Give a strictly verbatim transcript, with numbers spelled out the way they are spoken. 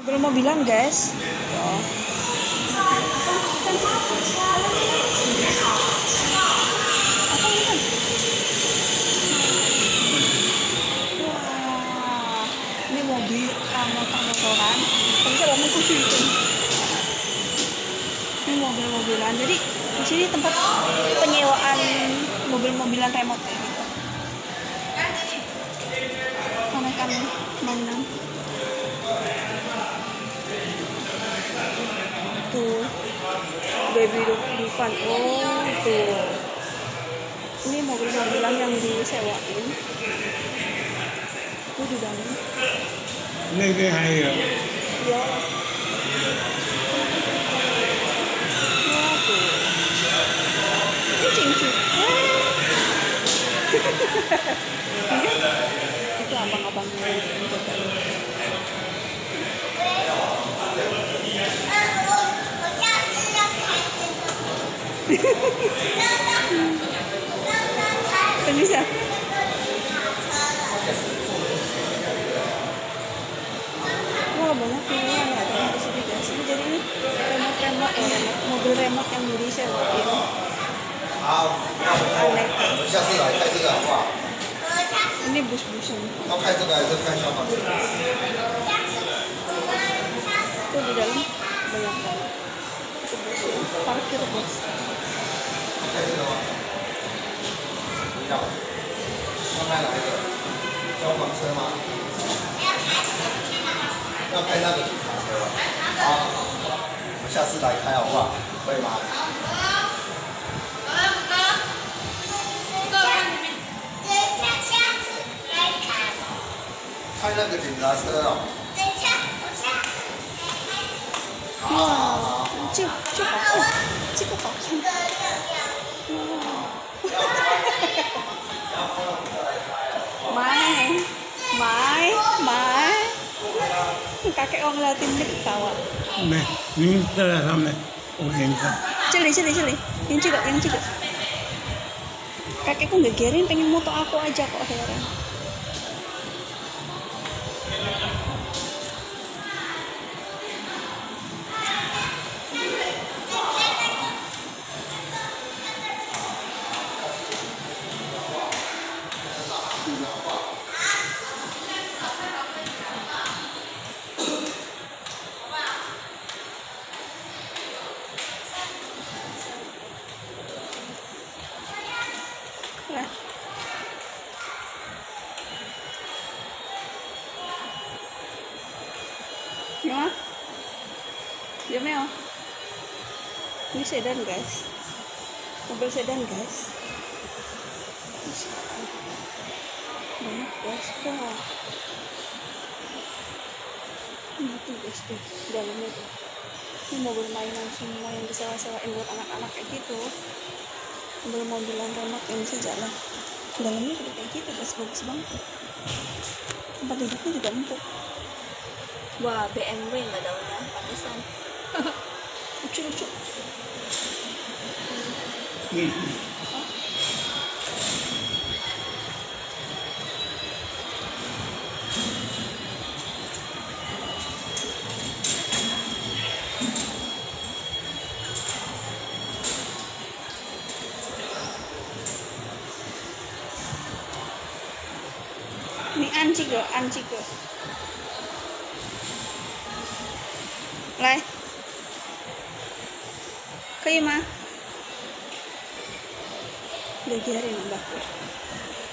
Belum mau bilang guys. Oh. Wah, ini mobil ah, motor-motoran. Bisa bangun kursi itu. Ini mobil-mobilan. Jadi di sini tempat penyewaan mobil-mobilan remote kayak gitu. Mana kan mainan? Tuh, Baby Dufan. Oh, tuh. Ini mobil-mobilan yang disewain. Itu di dalam. Ini cái hay rồi. Ya. Wah, tuh. Ini cincin. Itu abang-abangnya. Bisa. Wah, banyak pilihan ya ada di sini guys. Ini jadi ini remote-remote ya, remote, mobil remote yang disewain. Aneka. Ini bus-busan. Itu di dalam banyak banget. Itu bus, parkir bus. 要开哪一个？消防车吗？要开那个警察车吧？好，我们下次来开好不好？可以吗？开那个警察车哦。等一下，我下。 哇，这这好看，这个好看。哇。Mai, Mai, Mai. Kakek orang Latin ini ketawa. Này, ini telah sampai. Oke, enggak. Cili, cili, cili. Yang juga, yang juga. Kakekku ngegerin pengen moto aku aja kok heran. Nah. Gimana? Ya Mel. Ini sedan guys. Mobil sedan guys. Banyak guys. Wah. Ini tuh guys tuh dalamnya tuh. Ini mobil mainan semua yang disewa-sewain buat anak-anak kayak gitu. Mobil-mobilan remote yang bisa jalan. Dalamnya juga kayak gitu guys, bagus banget. Tempat duduknya juga empuk. Wah, B M W nggak daunnya, pantesan. Lucu-lucu. Ini anjing loh, anjing loh. Lai. Kayak mah. Udah biarin mbakku.